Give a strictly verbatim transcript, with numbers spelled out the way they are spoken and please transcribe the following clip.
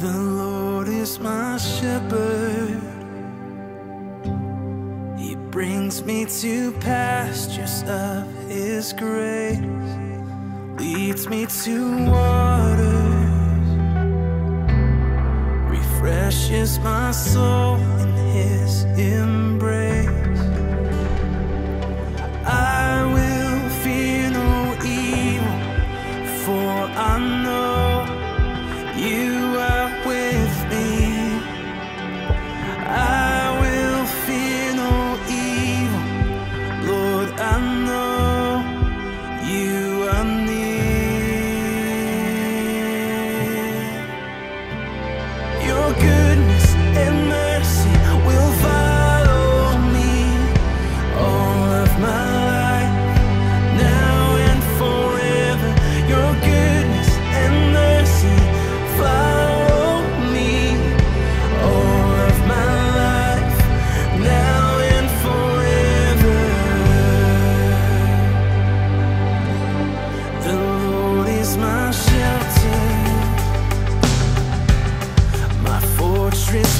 The Lord is my shepherd. He brings me to pastures of His grace, leads me to waters, refreshes my soul in His embrace. I will fear no evil, for I know You are with me. I will fear no evil, Lord, I know You are near. Your goodness and mercy will follow me all of my life, now and forever. Your goodness and mercy follow me all of my life, now and forever. The Lord is my shelter, my fortress